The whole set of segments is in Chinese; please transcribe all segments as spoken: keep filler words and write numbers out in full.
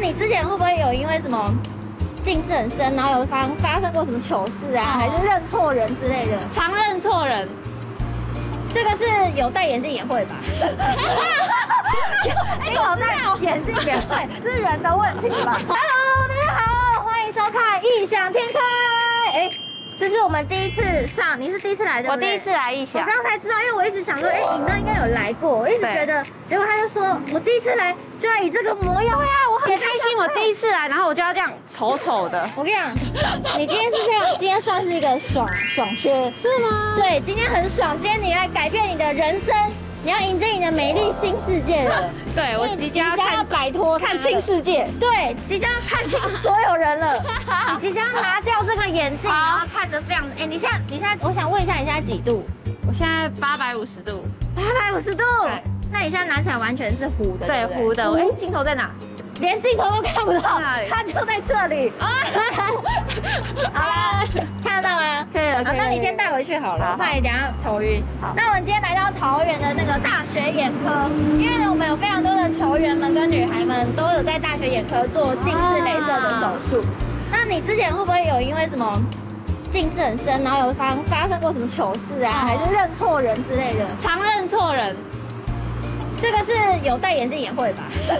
你之前会不会有因为什么近视很深，然后有发发生过什么糗事啊，还是认错人之类的？ 常认错人， 这个是有戴眼镜也会吧？哎，有戴眼镜也会，是人的问题吧 ？Hello， 大家好，欢迎收看《异想天开》。哎。 这是我们第一次上，你是第一次来的， 我第一次来异想， 我刚才知道，因为我一直想说，哎，尹哥应该有来过，我一直觉得，结果他就说，我第一次来就要以这个模样，对啊，我很开心，我第一次来，然后我就要这样丑丑的。 我跟你讲，你今天是这样，今天算是一个爽爽缺， 是吗？ 对，今天很爽，今天你来改变你的人生。 你要迎接你的美丽新世界了， 对我即将要摆脱看清世界， 对，即将要看清所有人了。你即将要拿掉这个眼镜，然后看着非常……哎，你现在，你现在，我想问一下，你现在几度？ 我现在八百五十度， 八百五十度。对，那你现在拿起来完全是糊的， 对，糊的。哎，镜头在哪？ 连镜头都看不到，它就在这里。好了，看得到吗？可以了。那你先带回去好了，不然你等下头晕。好，那我们今天来到桃园的那个大学眼科，因为呢，我们有非常多的球员们跟女孩们都有在大学眼科做近视雷射的手术。那你之前会不会有因为什么近视很深，然后有发发生过什么糗事啊，还是认错人之类的？ 常认错人。 这个是有戴眼镜也会吧？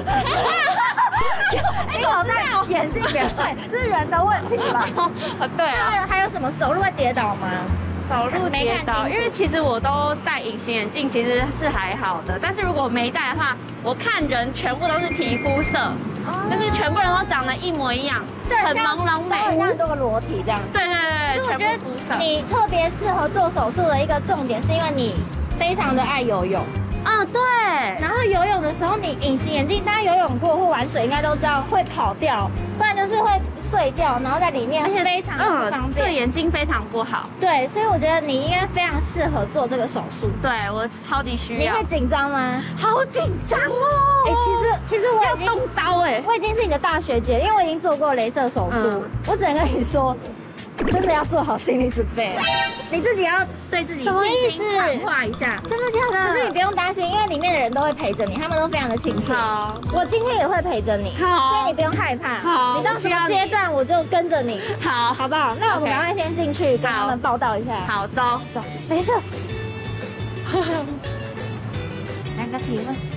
哎，有戴眼镜也会，是人的问题吧？ 对啊。 还有什么走路会跌倒吗？ 走路跌倒，因为其实我都戴隐形眼镜，其实是还好的。但是如果没戴的话，我看人全部都是皮肤色，就是全部人都长得一模一样，很朦胧美， 很像多个裸体这样。 对对对， 我觉得你特别适合做手术的一个重点，是因为你非常的爱游泳。 啊，对。 然后游泳的时候，你隐形眼镜，大家游泳过或玩水应该都知道会跑掉，不然就是会碎掉，然后在里面，而且非常不方便， 对眼睛非常不好。 对，所以我觉得你应该非常适合做这个手术。 对我超级需要。 你会紧张吗？ 好紧张哦！ 哎，其实其实我要动刀哎， 我已经是你的大学姐，因为我已经做过雷射手术，我只能跟你说。 真的要做好心理准备，你自己要对自己信心喊话一下。真的假的？可是你不用担心，因为里面的人都会陪着你，他们都非常的亲切。好，我今天也会陪着你，好，所以你不用害怕。好，你到什么阶段我就跟着你。好，好不好？那我们赶快先进去跟他们报道一下。好，走走，没事。来个提问。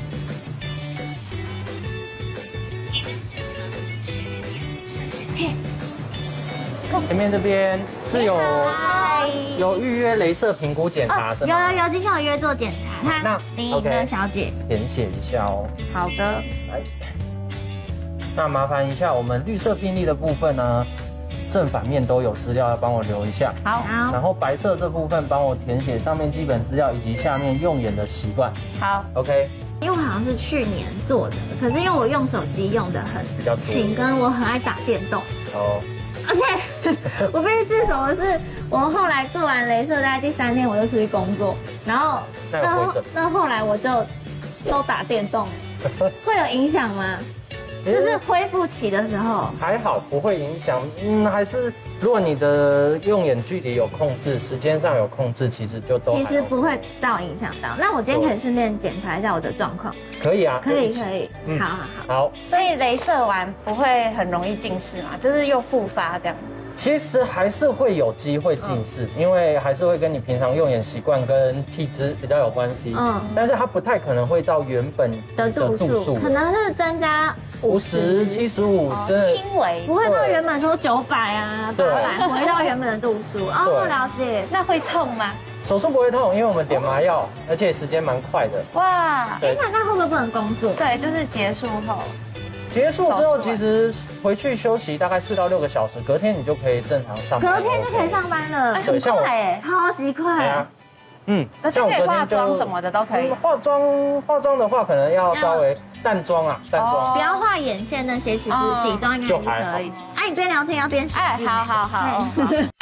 前面这边是有有预约雷射评估检查是吗？ 有有有，今天有约做检查。那林颖的小姐填写一下哦。 好的。 来，那麻烦一下我们绿色病历的部分呢，正反面都有资料要帮我留一下。 好。 然后白色这部分帮我填写上面基本资料以及下面用眼的习惯。 好。 OK。 因为我好像是去年做的，可是因为我用手机用的很比较勤，跟我很爱打电动。哦。而且我必须自首的是，我后来做完雷射，大概第三天我就出去工作，然后那那后来我就都打电动，会有影响吗？就是恢复期的时候还好，不会影响。嗯，还是如果你的用眼距离有控制，时间上有控制，其实就都其实不会到影响到。那我今天可以顺便检查一下我的状况。 可以啊， 可以可以，嗯、好好好。 好， 所以雷射完不会很容易近视嘛？就是又复发这样。 其实还是会有机会近视，嗯、因为还是会跟你平常用眼习惯跟体质比较有关系。嗯，但是它不太可能会到原本的度数， 可能是增加五十、七十五，真的轻微， 不会到原本说九百啊，八百回到原本的度数。哦，了解。那会痛吗？ 手术不会痛，因为我们点麻药，而且时间蛮快的。 哇，哎，那那会不会不能工作？ 对，就是结束后。 结束之后，其实回去休息大概四到六个小时，隔天你就可以正常上班。 隔天就可以上班了， 对，像我， 超级快。 嗯， 那就可以化妆什么的都可以。 化妆化妆的话，可能要稍微淡妆啊，淡妆。 不要画眼线那些，其实底妆应该就可以。哎，你边聊天要边洗。 哎，好好好。